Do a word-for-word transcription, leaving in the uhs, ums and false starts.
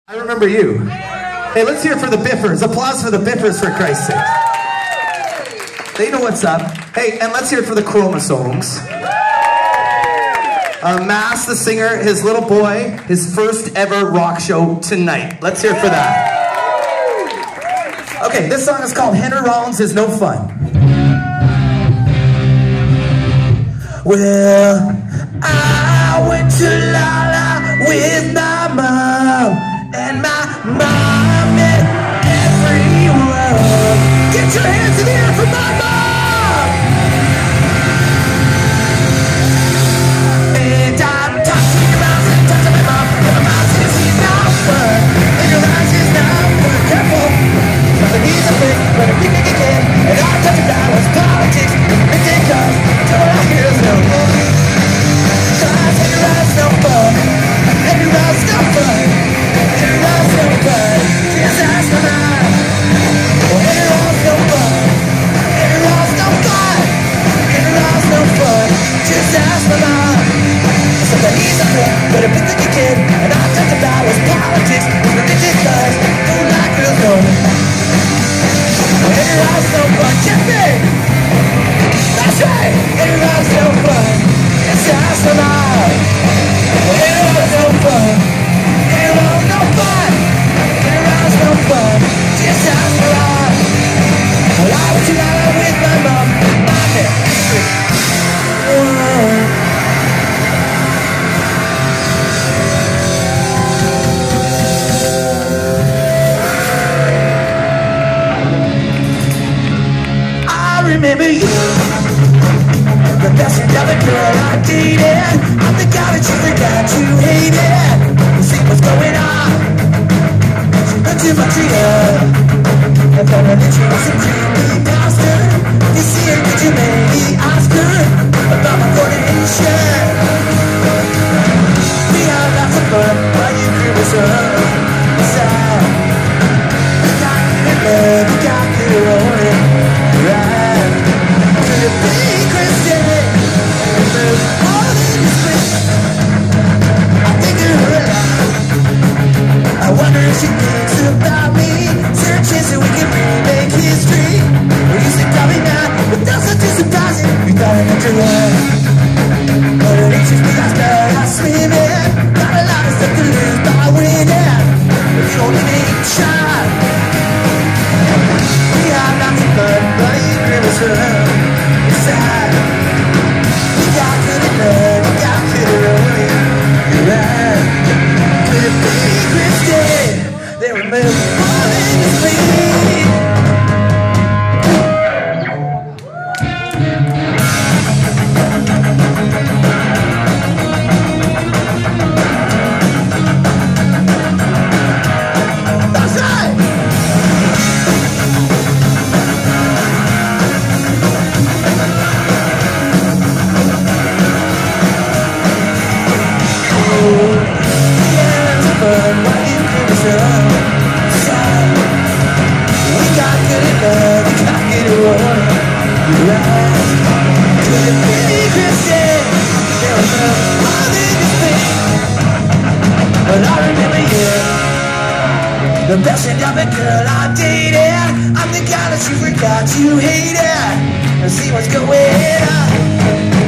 I remember you. Hey, let's hear it for the Biffers. Applause for the Biffers, for Christ's sake. They know what's up. Hey, and let's hear it for the Chromosomes. Uh, Mass, the singer, his little boy, his first ever rock show tonight. Let's hear it for that. Okay, this song is called Henry Rollins Is No Fun. Well, I went to Lala with my mom, and my mom met everyone. Get your hands in the air for my mom! And I'm touching your mouth and touching my mom, and my mom says he's not fun, and your eyes is not fun. Careful, but he's a big, but a big big again. And I touch him down with politics, and they cause, till I hear no more. Cause your eyes no fun, and your eyes no fun. Just ask my mom. Well, it all's no fun. It all's no fun. It all's no fun. Just ask my mom. I said that he's a friend, but a big big kid. And I talked about his politics, religious guys, don't like girls no more. Well, it all's no fun. Jeffy! That's right. It all's no fun. Just ask my mom. Well, it all's no fun. It all's no fun. No fun, just ask my mom. Well, I was in love with my mom. I remember you, the best and other girl I dated. I'm the guy that you forgot you hated. See what's going on. To my trio, I found out that you was a creepy pastor. You see her, could you maybe ask her about my coordination? We had lots of fun while you grew us up. Sad. We got good love, we got good rolling. Right. Could it be Christian? More than you spring. I think of her alive. I wonder if she thinks about me. Searching so we can remake history. We used to call me now, but that's not too surprising. We thought it after love, but it ain't just me that's bad at swimming. Got a lot of stuff to lose by winning, but you don't even need to try. We have lots of fun, but you give us up. It's sad. We got good at love, we got good at rolling. You're right. Could it be Christian? They were moving more than the speed. That's right. Oh, yeah, it's fun while you give us up. We got good at love, we got good at war. You're right. Could it be Christian? There was no more than this thing. But I remember you, the best and other girl I dated. I'm the guy that you forgot you hated. And see what's going on.